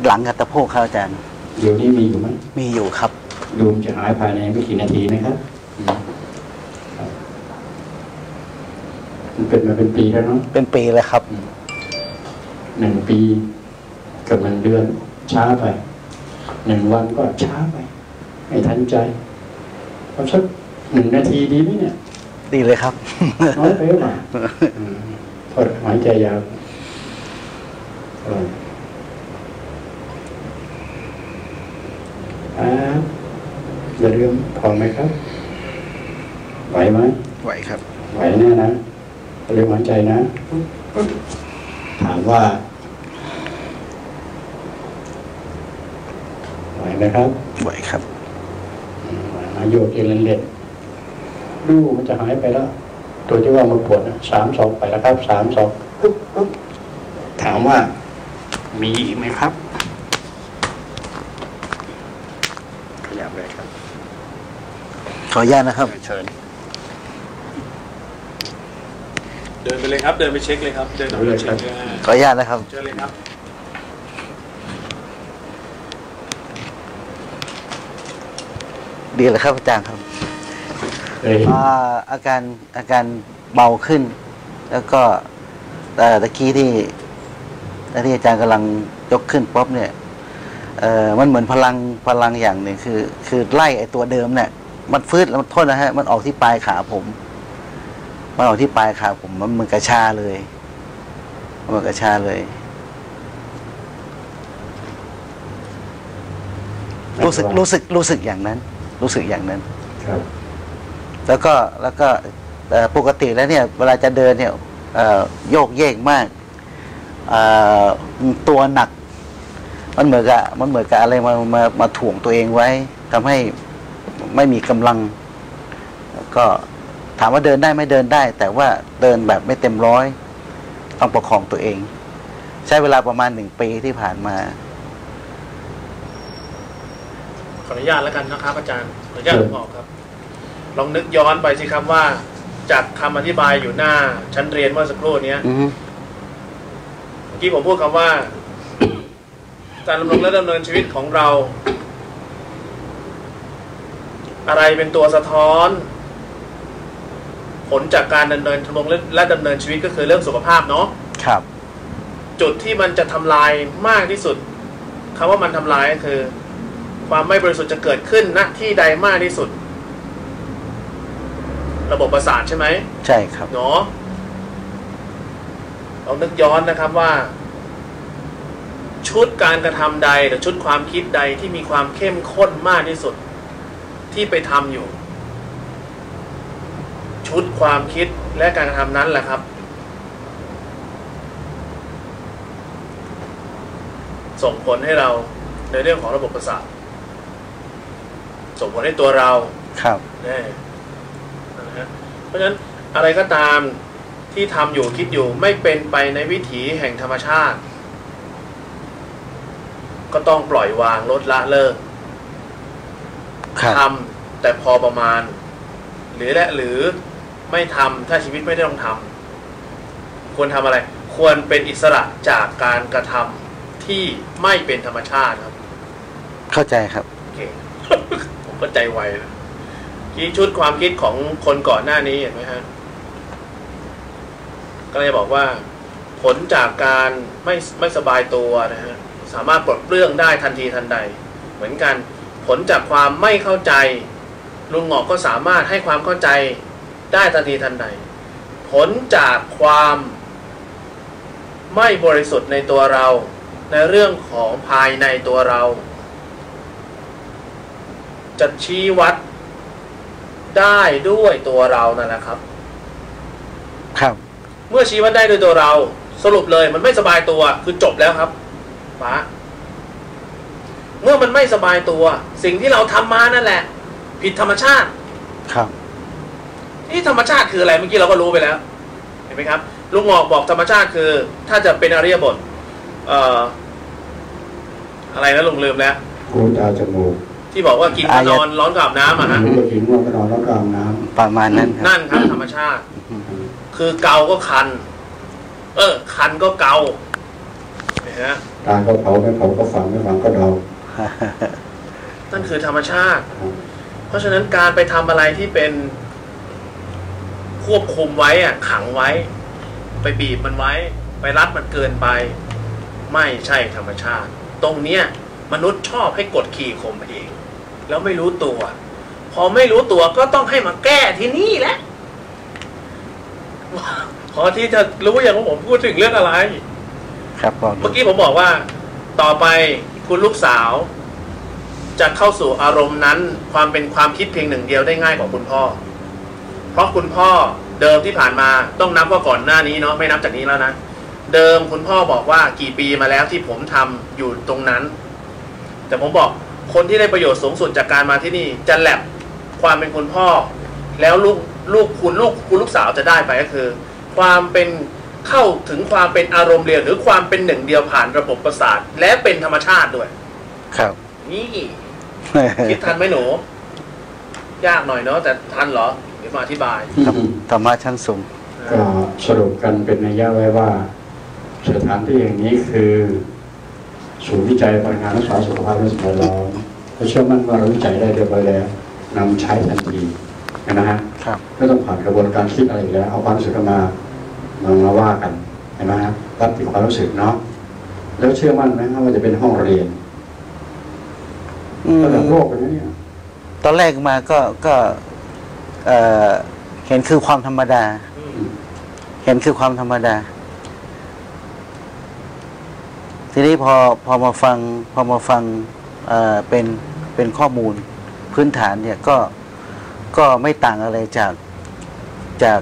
หลังกับตะโพกครับอาจารย์เดี๋ยวนี้มีอยู่ไหมมีอยู่ครับดูจะหายภายในไม่กี่นาทีนะครับมันเป็นมาเป็นปีแล้วเนาะเป็นปีเลยครับ 1 ปีกับ1 เดือนช้าไป1 วันก็ช้าไปไม่ทันใจเอาสัก1 นาทีดีไหมเนี่ยดีเลยครับน้อยไปหรือเปล่าพอหายใจยาวอย่าลืมพอไหมครับไหวไหมไหวครับไหวแน่นะเรียกหายใจนะถามว่าไหวไหมครับไหวครับมาโยกเล่นเล่นดูมันจะหายไปแล้วตัวที่ว่ามันปวด3 2ไปแล้วครับ3 2ปุ๊บถามว่ามีอีกไหมครับขยับเลยครับขออนุญาตนะครับเชิญเดินไปเลยครับเดินไปเช็คเลยครับเดินไปเช็คขออนุญาตนะครับเชิญเลยครับดีเลยครับอาจารย์ครับอาการเบาขึ้นแล้วก็ตะกี้ที่อาจารย์กำลังยกขึ้นป๊อบเนี่ยมันเหมือนพลังอย่างหนึ่งคือไล่ไอ้ตัวเดิมเนี่ยมันฟื้นแล้วมันโทษนะฮะมันออกที่ปลายขาผมมันออกที่ปลายขาผมมันกระชาเลยมันกระชาเลยรู้สึกอย่างนั้นครับแล้วก็ปกติแล้วเนี่ยเวลาจะเดินเนี่ยโยกเยกมากตัวหนักมันเหมือนกับอะไรมาถ่วงตัวเองไว้ทำให้ไม่มีกำลังก็ถามว่าเดินได้ไม่เดินได้แต่ว่าเดินแบบไม่เต็มร้อยต้องประคองตัวเองใช้เวลาประมาณ1 ปีที่ผ่านมาขออนุญาตแล้วกันนะครับอาจารย์ขออนุญาตผมบอกครับลองนึกย้อนไปสิครับว่าจากคำอธิบายอยู่หน้าชั้นเรียนเมื่อสักครู่นี้เมื่อกี้ผมพูดคำว่าการดำรงและดำเนินชีวิตของเราอะไรเป็นตัวสะท้อนผลจากการดำเนินและดำเนินชีวิตก็คือเรื่องสุขภาพเนาะครับจุดที่มันจะทำลายมากที่สุดคำว่ามันทำลายก็คือความไม่บริสุทธิ์จะเกิดขึ้นณที่ใดมากที่สุดระบบประสาทใช่ไหมใช่ครับเนาะเรานึกย้อนนะครับว่าชุดการกระทำใดหรือชุดความคิดใดที่มีความเข้มข้นมากที่สุดที่ไปทำอยู่ชุดความคิดและการกระทำนั้นแหละครับส่งผลให้เราในเรื่องของระบบประสาทส่งผลให้ตัวเราครับนะฮะเพราะฉะนั้นอะไรก็ตามที่ทำอยู่คิดอยู่ไม่เป็นไปในวิถีแห่งธรรมชาติก็ต้องปล่อยวางลดละเลิกทำแต่พอประมาณหรือไม่ทำถ้าชีวิตไม่ได้ต้องทำควรทำอะไรควรเป็นอิสระจากการกระทำที่ไม่เป็นธรรมชาติครับเข้าใจครับโอเค ผมก็ใจไวนะที่ชุดความคิดของคนก่อนหน้านี้เห็นไหมฮะก็เลยบอกว่าผลจากการไม่สบายตัวนะฮะสามารถปลดเปลื้องได้ทันทีทันใดเหมือนกันผลจากความไม่เข้าใจลุงหงอกก็สามารถให้ความเข้าใจได้ทันทีทันใดผลจากความไม่บริสุทธิ์ในตัวเราในเรื่องของภายในตัวเราจะชี้วัดได้ด้วยตัวเรานั่นแหละครับครับเมื่อชี้วัดได้ด้วยตัวเราสรุปเลยมันไม่สบายตัวคือจบแล้วครับฟ้าเมื่อมันไม่สบายตัวสิ่งที่เราทำมานั่นแหละผิดธรรมชาติครับนี่ธรรมชาติคืออะไรเมื่อกี้เราก็รู้ไปแล้วเห็นไหมครับลุงหงอกบอกธรรมชาติคือถ้าจะเป็นอริยบทอะไรนะลุงลืมแล้วหูตาจมูกที่บอกว่ากินก็นอนร้อนกับน้ำอ่ะฮะกินง่วงก็นอนร้อนกับน้ำประมาณนั้นนั่นครับธรรมชาติคือเกาก็คันคันก็เกานะฮะตายก็เผาไม่เผาก็ฝังไม่ฝังก็เดานั่นคือธรรมชาติ เพราะฉะนั้นการไปทำอะไรที่เป็นควบคุมไว้อะขังไว้ ไปบีบมันไว้ ไปรัดมันเกินไป ไม่ใช่ธรรมชาติ ตรงเนี้ยมนุษย์ชอบให้กดขี่ข่มเองแล้วไม่รู้ตัว พอไม่รู้ตัวก็ต้องให้มาแก้ที่นี่แหละพอที่จะรู้อย่างว่าผมพูดถึงเรื่องอะไรครับผมเมื่อกี้ผมบอกว่าต่อไปคุณลูกสาวจะเข้าสู่อารมณ์นั้นความเป็นความคิดเพียงหนึ่งเดียวได้ง่ายกว่าคุณพ่อ เพราะคุณพ่อเดิมที่ผ่านมาต้องนับว่าก่อนหน้านี้เนาะไม่นับจากนี้แล้วนะเดิมคุณพ่อบอกว่ากี่ปีมาแล้วที่ผมทำอยู่ตรงนั้น แต่ผมบอกคนที่ได้ประโยชน์สูงสุดจากการมาที่นี่จะแลบความเป็นคุณพ่อ แล้วคุณลูกสาวจะได้ไปก็คือ ความเป็นเข้าถึงความเป็นอารมณ์เรียนหรือความเป็นหนึ่งเดียวผ่านระบบประสาทและเป็นธรรมชาติด้วยครับนี่ คิดทันไหมหนู ยากหน่อยเนาะแต่ทันเหรอเดี๋ยวมาอธิบายธรรมะชั้นสูงก็สรุปกันเป็นนัยยะไว้ว่าสถานที่อย่างนี้คือศูนย์วิจัยพลังงานรักษาสุขภาพและสิ่งแวดล้อมเราเชื่อมั่นว่าเราวิจัยได้เรียบร้อยแล้วนำใช้ทันทีนะฮะครับไม่ต้องผ่านกระบวนการคิดอะไรอีกแล้วเอาความรู้สึกมาว่ากันเห็นไหมฮะรับถึงความรู้สึกเนาะแล้วเชื่อมั่นไหมว่าจะเป็นห้องเรียนระดับโลกเป็นเนี่ยตอนแรกมาก็เห็นคือความธรรมดา เห็นคือความธรรมดา ทีนี้พอมาฟังเป็นข้อมูลพื้นฐานเนี่ยก็ไม่ต่างอะไรจาก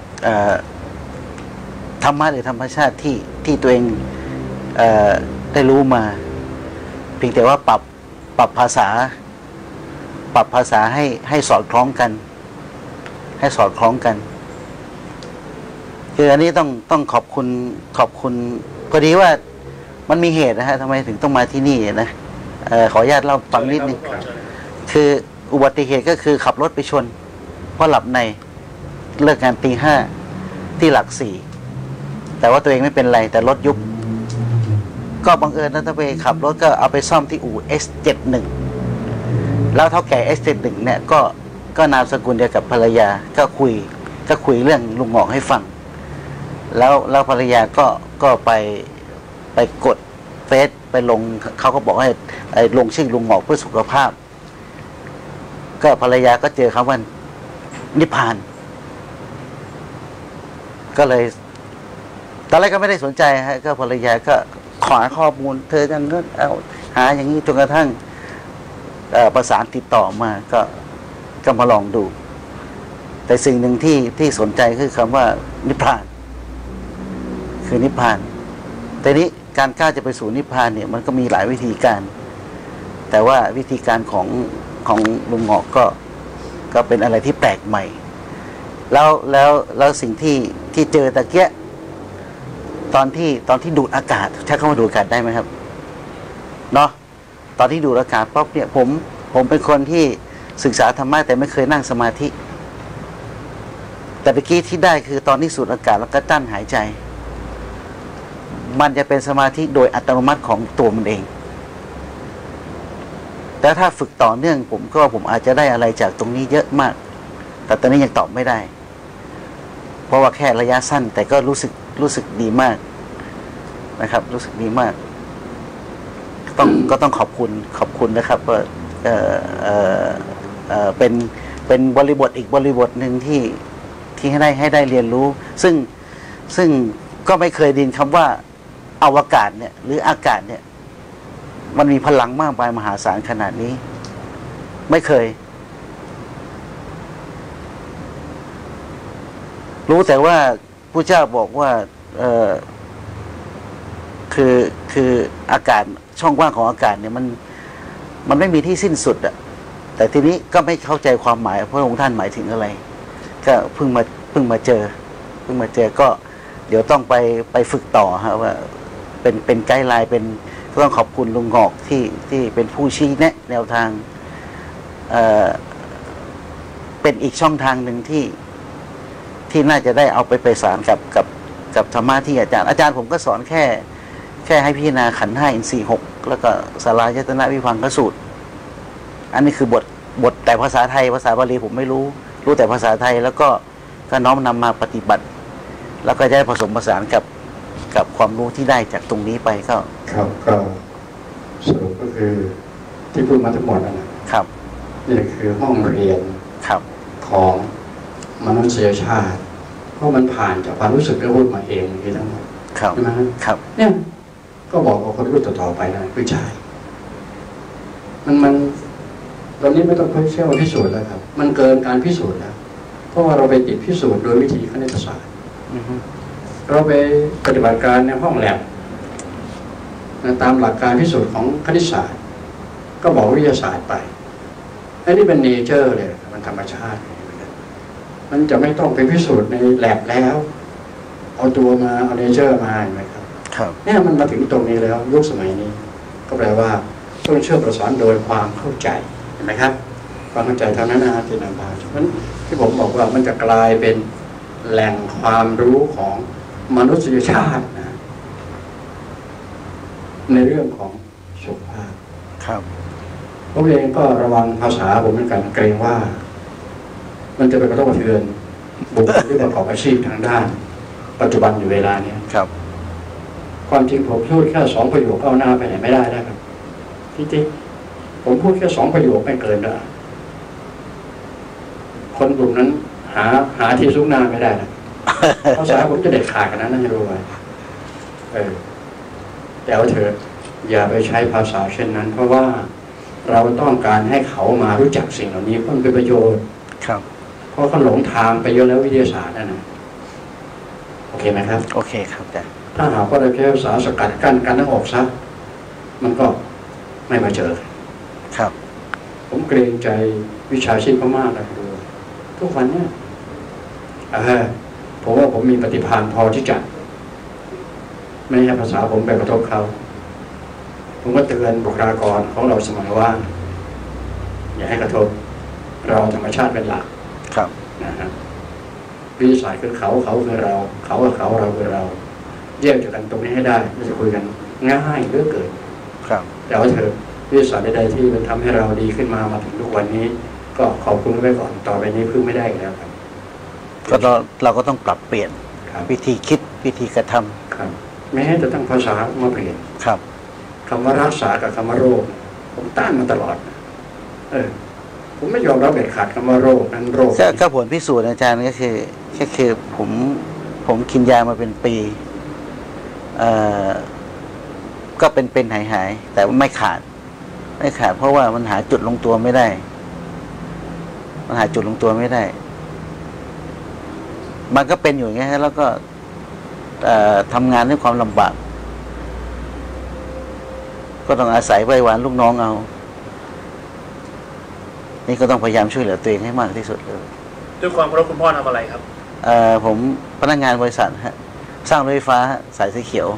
ธรรมะหรือธรรมชาติที่ตัวเองได้รู้มาเพียงแต่ว่าปรับภาษาให้สอดคล้องกัน ให้สอดคล้องกันคืออันนี้ต้องขอบคุณพอดีว่ามันมีเหตุนะฮะทำไมถึงต้องมาที่นี่นะขออนุญาตเล่าฟังนิดนึงคืออุบัติเหตุก็คือขับรถไปชนเพราะหลับในเลิกงานตี 5ที่หลัก 4แต่ว่าตัวเองไม่เป็นไรแต่รถยุบก็บังเอิญนะถ้าไปขับรถก็เอาไปซ่อมที่อู่ S71 แล้วเท่าแก่ S71 เนี่ยก็นามสกุลเดียวกับภรรยาก็คุยเรื่องลุงหงอกให้ฟังแล้วภรรยาก็ไปกดเฟซไปลงเขาก็บอกให้ลงชื่อลุงหงอกเพื่อสุขภาพก็ภรรยาก็เจอคำว่านิพพานก็เลยตอนแรกก็ไม่ได้สนใจฮะก็ภรรยาก็ขอข้อมูลเธอกันก็เอาหาอย่างนี้จนกระทั่งประสานติดต่อมาก็มาลองดู แต่สิ่งหนึ่งที่สนใจคือคำว่านิพพานคือนิพพานแต่นี้การก้าวจะไปสู่นิพพานเนี่ยมันก็มีหลายวิธีการแต่ว่าวิธีการของลุงหงอกก็เป็นอะไรที่แปลกใหม่แล้วสิ่งที่เจอตะเกียตอนที่ดูดอากาศใช้คำว่าดูดอากาศได้ไหมครับเนาะตอนที่ดูดอากาศป๊อบเนี่ยผมเป็นคนที่ศึกษาธรรมะแต่ไม่เคยนั่งสมาธิแต่เมื่อกี้ที่ได้คือตอนที่สูดอากาศแล้วก็กั้นหายใจมันจะเป็นสมาธิโดยอัตโนมัติของตัวมันเองแต่ถ้าฝึกต่อเนื่องผมอาจจะได้อะไรจากตรงนี้เยอะมากแต่ตอนนี้ยังตอบไม่ได้เพราะว่าแค่ระยะสั้นแต่ก็รู้สึกดีมากนะครับรู้สึกดีมากก็ต้องขอบคุณนะครับว่าเป็นบริบทอีกบริบทหนึ่งที่ให้ได้เรียนรู้ซึ่งก็ไม่เคยได้ยินคำว่าอวกาศเนี่ยหรืออากาศเนี่ยมันมีพลังมากมายมหาศาลขนาดนี้ไม่เคยรู้แต่ว่าผู้เจ้าบอกว่าคืออากาศช่องว่างของอากาศเนี่ยมันไม่มีที่สิ้นสุดอะแต่ทีนี้ก็ไม่เข้าใจความหมายพระองค์ท่านหมายถึงอะไรก็เพิ่งมาเจอก็เดี๋ยวต้องไปฝึกต่อฮะว่าเป็นไกด์ไลน์ก็ต้องขอบคุณลุงหงอกที่เป็นผู้ชี้แนะแนวทางเป็นอีกช่องทางหนึ่งที่น่าจะได้เอาไปสานกับธรรมะที่อาจารย์ผมก็สอนแแค่ให้พิจารณาขันธ์ห้าอินทรีย์หกแล้วก็สลายตนะวิพังคสูตร อันนี้คือบทแต่ภาษาไทยภาษาบาลีผมไม่รู้แต่ภาษาไทยแล้วก็น้อมนำมาปฏิบัติ แล้วก็จะได้ผสมผสานกับความรู้ที่ได้จากตรงนี้ไปก็ครับก็สรุปก็คือที่พูดมาทั้งหมดนะครับนี่คือห้องเรียนครับของมนุษยชาติเพราะมันผ่านจากความรู้สึกและพูดมาเองนี่ทั้งหมดใช่ไหมครับเนี่ยก็บอกกับคนรุ่นต่อไปนะผู้ชายมันตอนนี้ไม่ต้องเชื่อว่าพิสูจน์แล้วครับมันเกินการพิสูจน์แล้วเพราะว่าเราไปติดพิสูจน์โดยวิธีคณิตศาสตร์เราไปปฏิบัติการในห้องแลบตามหลักการพิสูจน์ของคณิตศาสตร์ก็บอกวิทยาศาสตร์ไปอันนี้เป็นเนเจอร์เลยมันธรรมชาติมันจะไม่ต้องไปพิสูจน์ในแลบแล้วเอาตัวมาเอาเนเจอร์มาเห็นไหมครับเนี่ยมันมาถึงตรงนี้แล้วยุคสมัยนี้ก็แปลว่าต้องเชื่อประสานโดยความเข้าใจเห็นไหมครับความเข้าใจเท่านั้นนะที่นำพาฉะนั้นที่ผมบอกว่ามันจะกลายเป็นแหล่งความรู้ของมนุษยชาตินะในเรื่องของสุขภาพครับผมเองก็ระวังภาษาผมเหมือนกันเกรงว่ามันจะไปกระทบกระเทือนบุคคลที่ประกอบอาชีพทางด้านปัจจุบันอยู่เวลานี้ครับความจริงผมพูดแค่2 ประโยคเอาหน้าไปไหนไม่ได้นะครับที่จริงผมพูดแค่2 ประโยคไม่เกินนะคนกลุ่มนั้นหาที่ซุกหน้าไม่ได้นะภาษาผมจะเด็ดขาดกันนะให้รู้ไว้แต่ว่าเธออย่าไปใช้ภาษาเช่นนั้นเพราะว่าเราต้องการให้เขามารู้จักสิ่งเหล่านี้เพื่อเป็นประโยชน์ครับเพราะเขาหลงทางไปเยอะแล้ววิทยาศาสตร์นั่นนะโอเคไหมครับโอเคครับแต่ถ้าหากว่าเราใช้ภาษาสกัดกั้นกันทั้งออกซะมันก็ไม่มาเจอครับผมเกรงใจวิชาชีพมากเลยดูทุกวันเนี่ยผมว่าผมมีปฏิภาณพอที่จะไม่ให้ภาษาผมไปกระทบเขาผมก็เตือนบุคลากรของเราเสมอว่าอย่าให้กระทบเราธรรมชาติเป็นหลักครับนะฮะวิทยาศาสตร์คือเขาคือเราเขาคือเขาเราคือเราแยกจากกันตรงนี้ให้ได้เราจะคุยกันง่ายเหลือเกินครับแต่ว่าเธอวิทยาศาสตร์ใดๆที่มันทำให้เราดีขึ้นมาถึงทุกวันนี้ก็ขอบคุณไว้ก่อนต่อไปนี้พึ่งไม่ได้อีกแล้วครับก็เราก็ต้องปรับเปลี่ยนวิธีคิดวิธีกระทำครับแม้จะตั้งภาษามาเปลี่ยนครับคำว่ารักษากับคำว่าโรคผมต้านมาตลอดผมไม่ยอมรับเด็ดขาดคำว่าโรคนั้นโรคก็ผลพิสูจน์อาจารย์ก็คือผมกินยามาเป็นปีก็เป็นหายแต่ว่าไม่ขาดเพราะว่ามันหาจุดลงตัวไม่ได้มันก็เป็นอยู่อย่างเงี้ยแล้วก็ทำงานด้วยความลำบากก็ต้องอาศัยไว้วานลูกน้องเอานี่ก็ต้องพยายามช่วยเหลือตัวเองให้มากที่สุดเลยด้วยความเคารพคุณพ่อทำอะไรครับผมพนักงานบริษัทฮะสร้างรถไฟฟ้าสายสีเขียว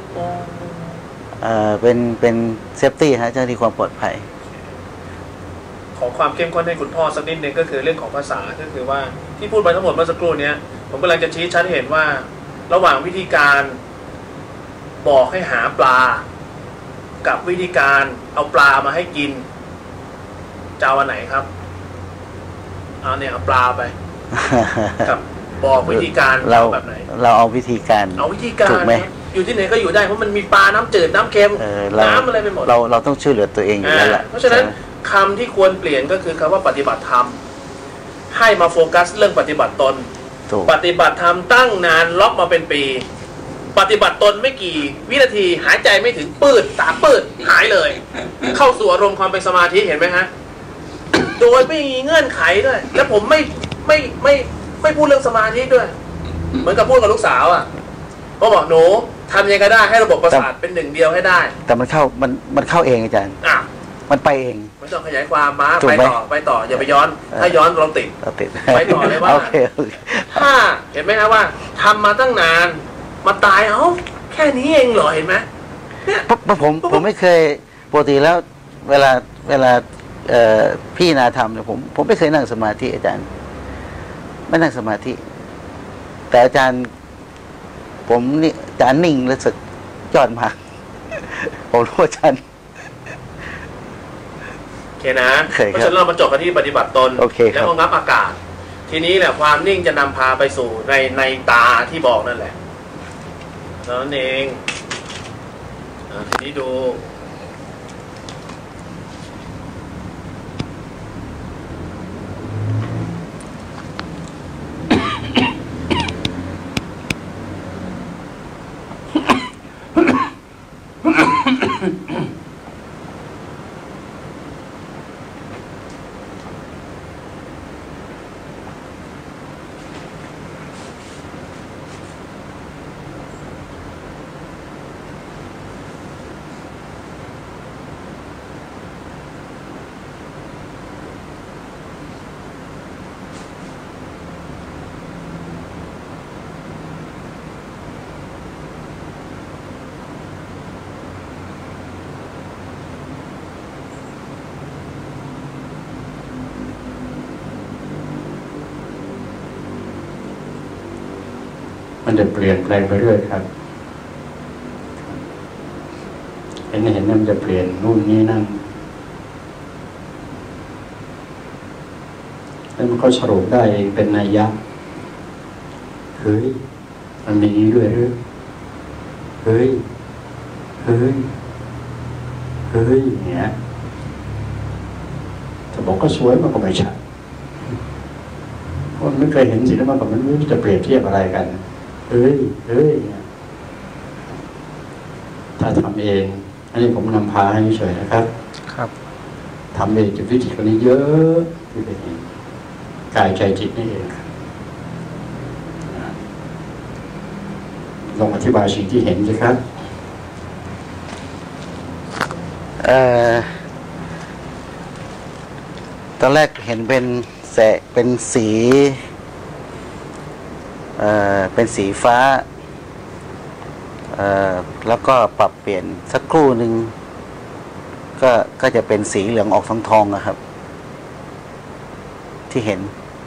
เป็นเซฟตี้ฮะเจ้าหน้าที่ความปลอดภัยขอความเข้มข้นให้คุณพ่อสักนิดนึงก็คือเรื่องของภาษาก็คือว่าที่พูดไปทั้งหมดเมื่อสักครู่นี้ผมกำลังจะชี้ชัดเห็นว่าระหว่างวิธีการบอกให้หาปลากับวิธีการเอาปลามาให้กินจะเอาอันไหนครับเอาเนี่ยเอาปลาไปกับบอกวิธีการเราแบบไหนเราเอาวิธีการถูกไหมอยู่ที่ไหนก็อยู่ได้เพราะมันมีปลาน้ำจืดน้ำเค็มน้ำอะไรไปหมดเราต้องช่วยเหลือตัวเองอยู่แล้วแหละเพราะฉะนั้นคำที่ควรเปลี่ยนก็คือคำว่าปฏิบัติธรรมให้มาโฟกัสเรื่องปฏิบัติตนปฏิบัติธรรมตั้งนานล็อกมาเป็นปีปฏิบัติตนไม่กี่วินาทีหายใจไม่ถึงปืดตาปืดหายเลยเข้าสู่อารมณ์ความเป็นสมาธิเห็นไหมฮะโดยไม่มีเงื่อนไขด้วยและผมไม่พูดเรื่องสมาธิด้วยเหมือนกับพูดกับลูกสาวอ่ะก็บอกหนูทำยังไงก็ได้ให้ระบบประสาทเป็นหนึ่งเดียวให้ได้แต่มันเข้าเองอาจารย์มันไปเองไม่ต้องขยายความมาไปต่ออย่าไปย้อนถ้าย้อนเราติดไปต่อเลยว่าถ้าเห็นไหมครับว่าทำมาตั้งนานมาตายแค่นี้เองเหรอเห็นไหมเนี่ยผมไม่เคยปกติแล้วเวลาพี่นาทำเนี่ยผมไม่เคยนั่งสมาธิอาจารย์ไม่นั่งสมาธิแต่อาจารย์ผมนี่อาจารย์นิ่งและสุดยอดมากผมรู้อาจารย์โอเคนะโอเคครับเพราะฉะนั้นเรามาจบกันที่ปฏิบัติตนโอเคครับแล้วก็งับอากาศ ทีนี้แหละความนิ่งจะนำพาไปสู่ในตาที่บอกนั่นแหละนั่นเองทีนี้ดูมันจะเปลี่ยนแปลงไปเรื่อยครับเห็นนั่นมันจะเปลี่ยนนู่นนี่นั่นแล้วมันก็สรุปได้เองเป็นนัยยะเฮ้ยมันมีนี้ด้วยหรือเฮ้ยเนี่ยจะบอกก็สวยมันก็ไม่ใช่เพราะมันไม่เคยเห็นสิ่งนั้นมาก่อนมันไม่รู้จะเปรียบเทียบอะไรกันเฮ้ยถ้าทำเองอันนี้ผมนำพาให้เฉยนะครับครับทำเองจะวิธีคนนี้เยอะที่เป็นเองกายใจจิตนี่เองลองอธิบายสิ่งที่เห็นสิครับตอนแรกเห็นเป็นเป็นสีเป็นสีฟ้าแล้วก็ปรับเปลี่ยนสักครู่หนึ่งก็จะเป็นสีเหลืองออกทองๆนะครับที่เห็น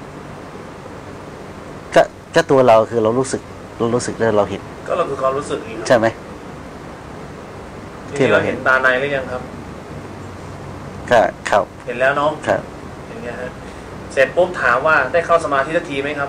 ก็ตัวเราคือเรารู้สึกแล้วเราเห็นก็เราคือความรู้สึกใช่ไหมที่เราเห็นตาในหรือยังครับก็ครับเห็นแล้วเนาะครับอย่างเงี้ยฮะเสร็จปุ๊บถามว่าได้เข้าสมาธิทันทีไหมครับ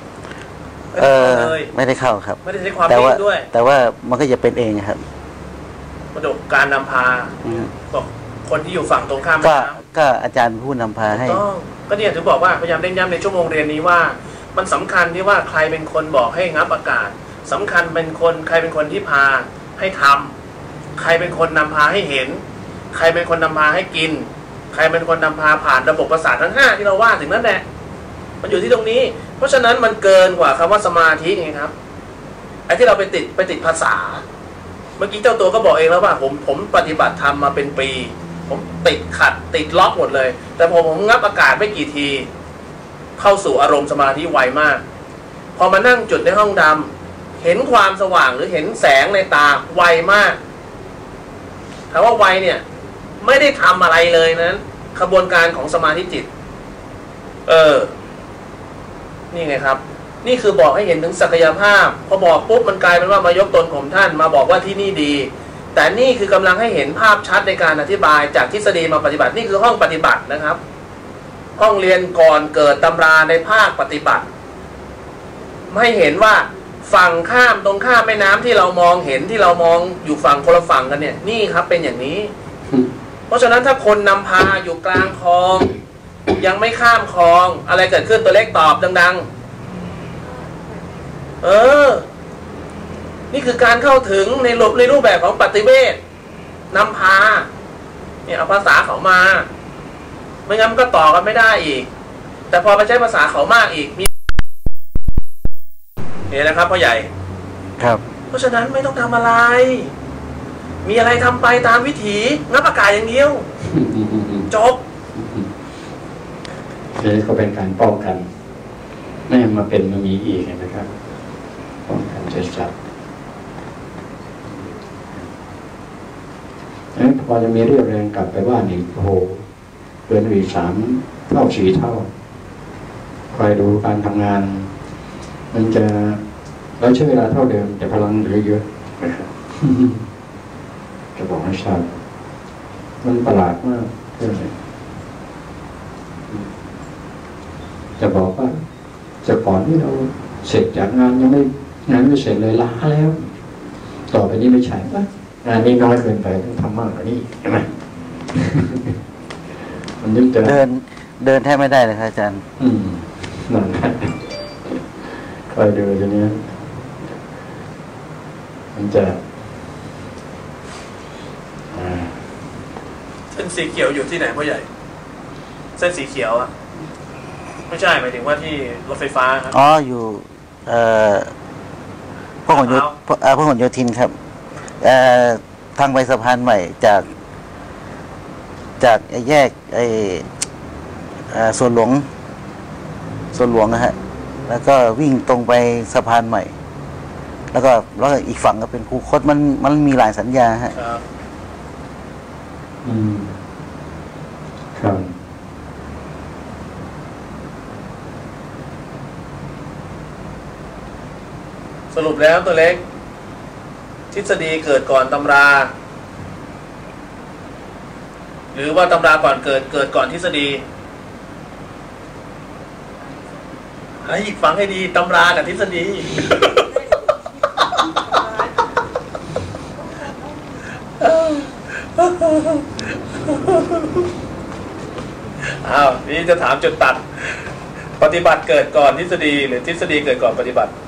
ไม่ได้เข้าครับไม่ได้ใช้ความนิ่งด้วยแต่ว่ามันก็จะเป็นเองครับประดกการนำพาบอกคนที่อยู่ฝั่งตรงข้ามก็อาจารย์ผู้นำพาให้ต้องก็เนี่ยถึงบอกว่าพยายามเน้นย้ำในชั่วโมงเรียนนี้ว่ามันสำคัญที่ว่าใครเป็นคนบอกให้งับอากาศสำคัญเป็นคนใครเป็นคนที่พาให้ทำใครเป็นคนนำพาให้เห็นใครเป็นคนนำพาให้กินใครเป็นคนนำพาผ่านระบบประสาททั้ง5ที่เราว่าถึงนั่นแหละมันอยู่ที่ตรงนี้เพราะฉะนั้นมันเกินกว่าคำว่าสมาธิไงครับไอ้ที่เราไปติดภาษาเมื่อกี้เจ้าตัวก็บอกเองแล้วว่าผมปฏิบัติธรรมมาเป็นปีผมติดขัดติดล็อกหมดเลยแต่ผมงับอากาศไม่กี่ทีเข้าสู่อารมณ์สมาธิไวมากพอมานั่งจุดในห้องดำเห็นความสว่างหรือเห็นแสงในตาไวมากถามว่าไวเนี่ยไม่ได้ทำอะไรเลยนั้นขบวนการของสมาธิจิตนี่ไงครับนี่คือบอกให้เห็นถึงศักยภาพพอบอกปุ๊บมันกลายเป็นว่ามายกตนข่มท่านมาบอกว่าที่นี่ดีแต่นี่คือกำลังให้เห็นภาพชัดในการอธิบายจากทฤษฎีมาปฏิบัตินี่คือห้องปฏิบัตินะครับห้องเรียนก่อนเกิดตำราในภาคปฏิบัติไม่เห็นว่าฝั่งข้ามตรงข้ามแม่น้ำที่เรามองเห็นที่เรามองอยู่ฝั่งคนละฝั่งกันเนี่ยนี่ครับเป็นอย่างนี้เพราะฉะนั้นถ้าคนนำพาอยู่กลางคลองยังไม่ข้ามคลองอะไรเกิดขึ้นตัวเล็กตอบดังๆนี่คือการเข้าถึงในรูปแบบของปฏิเวทนำพาเนี่ยเอาภาษาเขามาไม่งั้นก็ต่อกันไม่ได้อีกแต่พอไปใช้ภาษาเขามากอีกมีเนี่ยนะครับพ่อใหญ่ครับเพราะฉะนั้นไม่ต้องทำอะไรมีอะไรทำไปตามวิถีงับอากาศอย่างเดียวจบนี่ก็เป็นการป้องกันไม่ให้มาเป็นมามีอีกนะครับป้องกันชัดๆพอจะมีเรี่ยวแรงกลับไปบ้านอีกโอ้โหเกินอีก3 เท่า 4 เท่าคอยดูการทำงานมันจะเราใช้เวลาเท่าเดิมแต่พลังเหลือเยอะนะครับจะบอกให้ทราบมันประหลาดมากเรื่องนี้จะบอกว่าจะก่อนที่เราเสร็จจากงานยังไม่เสร็จเลยล้าแล้ว ต่อไปนี้ไม่ใช่ปะงานนี้น้อยเกินไปต้องทำมากกว่านี้ใช่ไหม มันยึดจะเดินแทบไม่ได้เลยครับอาจารย์นั่นแหละคอยดูอย่างนี้มันจะเส้นสีเขียวอยู่ที่ไหนพ่อใหญ่เส้นสีเขียวอะไม่ใช่หมายถึงว่าที่รถไฟฟ้าครับอ๋ออยู่พหลโยธินครับทางไปสะพานใหม่จากแยกส่วนหลวงนะฮะแล้วก็วิ่งตรงไปสะพานใหม่แล้วก็อีกฝั่งก็เป็นคูคตมันมีหลายสัญญาฮะครับสรุปแล้วตัวเล็กทฤษฎีเกิดก่อนตำราหรือว่าตำราก่อนเกิดก่อนทฤษฎีให้อีกฟังให้ดีตำรากับทฤษฎี อ้าวนี่จะถามจุดตัดปฏิบัติเกิดก่อนทฤษฎีหรือทฤษฎีเกิดก่อนปฏิบัติ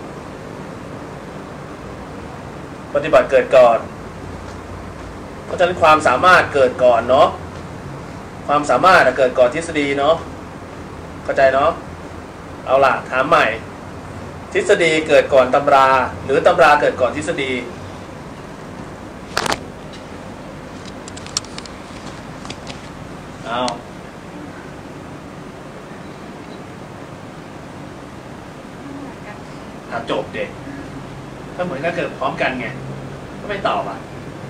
เกิดก่อนเพราะฉะนั้นความสามารถเกิดก่อนเนาะความสามารถเกิดก่อนทฤษฎีเนาะเข้าใจเนาะเอาล่ะถามใหม่ทฤษฎีเกิดก่อนตำราหรือตำราเกิดก่อนทฤษฎีเอาถ้าจบเด็กก็เหมือนกับเกิดพร้อมกันไงก็ไม่ตอบอ่ะ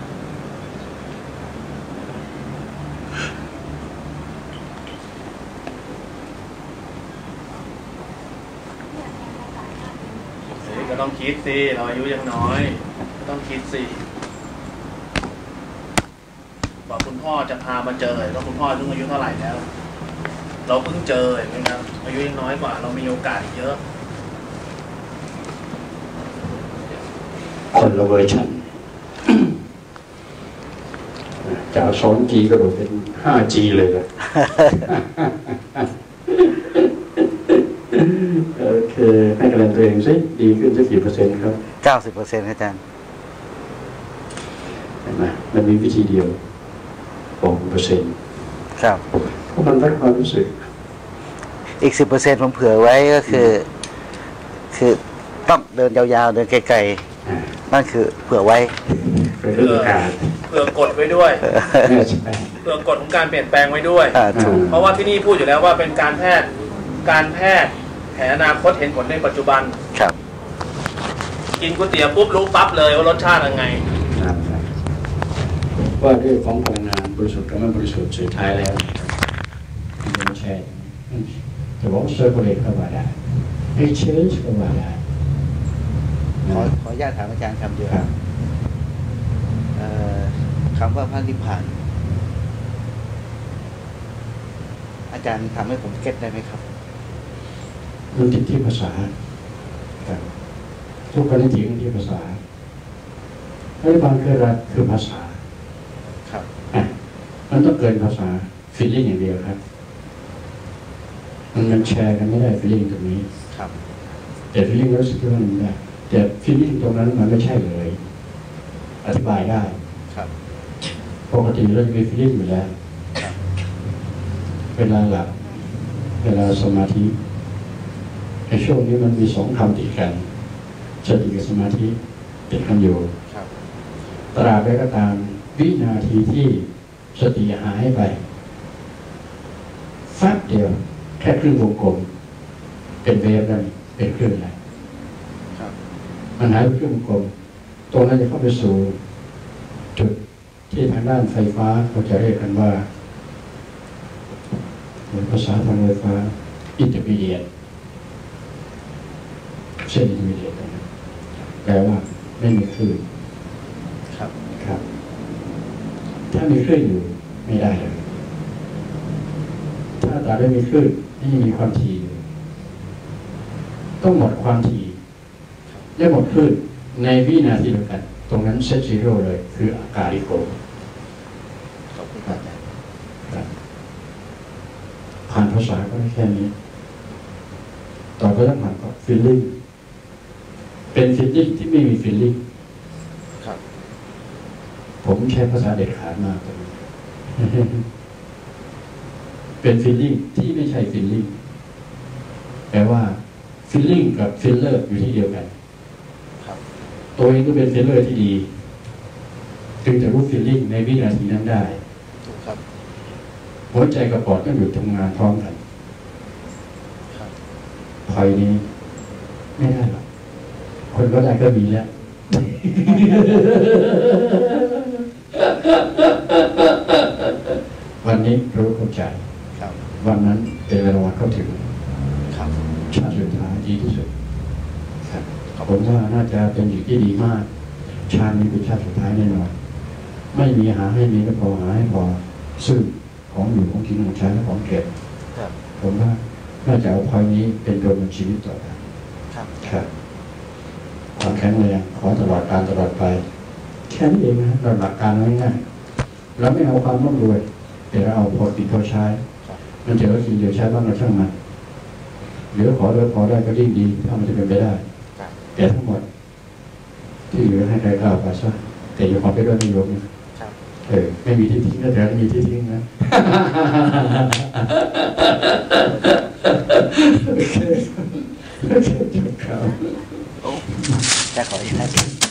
ก็ต้องคิดสิเราอายุยังน้อยก็ต้องคิดสิบอกคุณพ่อจะพามาเจอแล้วคุณพ่อเพิ่งอายุเท่าไหร่แล้วเราเพิ่งเจอเห็นไหมครับอายุยังน้อยกว่าเรามีโอกาสเยอะคนละเวอร์ชันจาก 2G ก็โดดเป็น 5G เลย โอเคให้คะแนนตัวเองสิดีขึ้นสักกี่เปอร์เซ็นต์ครับ 90%อาจารย์เห็นไหมมันมีวิธีเดียวบอกเปอร์เซ็นต์ครับเพราะมันวัดความรู้สึกอีก 10% ผมเผื่อไว้ก็คือต้องเดินยาวๆเดินไกลๆนั่นคือเผื่อไว้เผื่อกดไว้ด้วยเผื่อกดของการเปลี่ยนแปลงไว้ด้วยเพราะว่าที่นี่พูดอยู่แล้วว่าเป็นการแพทย์แผนอนาคตเห็นผลในปัจจุบันครับกินก๋วยเตี๋ยวปุ๊บรู้ปั๊บเลยว่ารสชาติยังไงว่าด้วยของพลังงานบริสุทธิ์กับไม่บริสุทธิ์สุดท้ายแล้วไม่ใช่จะบอกเซอร์คูลเลตก็ว่าได้ให้เชื้อก็ว่าได้ขออนุญาตถามอาจารย์คำเดียวคำว่าพระนิพพานอาจารย์ทำให้ผมเก็ตได้ไหมครับมันติดที่ภาษาทุกคนจริงที่ภาษาพระนิพพานคือภาษาครับมันต้องเกินภาษาฟีลลิ่งอย่างเดียวครับมันแชร์กันไม่ได้ฟีลลิ่งตรงนี้ครับแต่ฟีลลิ่งรู้สึกว่ามันได้แต่ฟีลลิ่งตรงนั้นมันไม่ใช่เลยอธิบายได้ครับปกติเราจะมีฟีลลิ่งอยู่แล้วเวลาหลับเวลาสมาธิในช่วงนี้มันมี2 คำติดกันสติกับสมาธิติดกันอยู่ตราบใดก็ตามวินาทีที่สติหายไปแป๊บเดียวแค่ครึ่งวงกลมเป็นเวฟแล้วเป็นครึ่งแล้วมันหายไปครึ่งวงกลมตรงนั้นจะเข้าไปสู่จุดที่ทางด้านไฟฟ้าเขาจะเรียกกันว่าเหมือนภาษาทางไฟฟ้าอินเตอร์มีเดียตเส้นอินเตอร์มีเดียตแปลว่าไม่มีคลื่นครับครับถ้ามีคลื่นอยู่ไม่ได้เลยถ้าตราบใดมีคลื่นที่มีความถี่ต้องหมดความถี่และหมดคลื่นในวินาทีเดียวกันตรงนั้นเซตซีโร่เลยคืออากาลิโกผ่านภาษาก็แค่นี้ต่อไปต้องผ่านก็ฟีลลิ่งเป็นฟีลลิ่งที่ไม่มีฟีลลิ่งผมใช้ภาษาเด็ดขาดมากตรงนี้เป็นฟีลลิ่งที่ไม่ใช่ฟีลลิ่งแปลว่าฟีลลิ่งกับฟิลเลอร์อยู่ที่เดียวกันตัวเองก็เป็นฟิลเลอร์ที่ดีจึงจะรู้ฟีลลิ่งในวินาทีนั้นได้หัวใจกับปอดก็หยุดทำงานพร้อมกันภายนี้ไม่ได้หรอกคนก็ได้ก็มีแล้ววันนี้รู้เข้าใจวันนั้นเป็นเวลาเข้าถึงชาติสุดท้ายดีที่สุดผมว่าน่าจะเป็นสิ่งที่ดีมากชาตินี้เป็นชาติสุดท้ายแน่นอนไม่มีหาให้มีก็พอหาให้พอซึ่งของอยู่ของกินของใช้และของเก็บผมว่าน่าจะเอาพอยนี้เป็นตัวดำเนินชีวิตต่อไปครับความแข็งแรงขอตลอดการตลอดไปแค่นี้เองนะเราหลักการง่ายๆเราไม่เอาความร่ำรวยแต่เราเอาพอติดพอใช้มันเจอกินเดี๋ยวใช้บ้างเราช่างมันเหลือขอเหลือพอได้ก็ยิ่งดีถ้ามันจะเป็นไปได้แต่ทั้งหมดที่เหลือให้ใครกล่าวไปซะแต่อย่าความเป็นด้วยนิยมนะไม่มีที่ทิ้งนะแต่มีที่ทิ้งนะโอเคจบข่าวจะขออนุญาต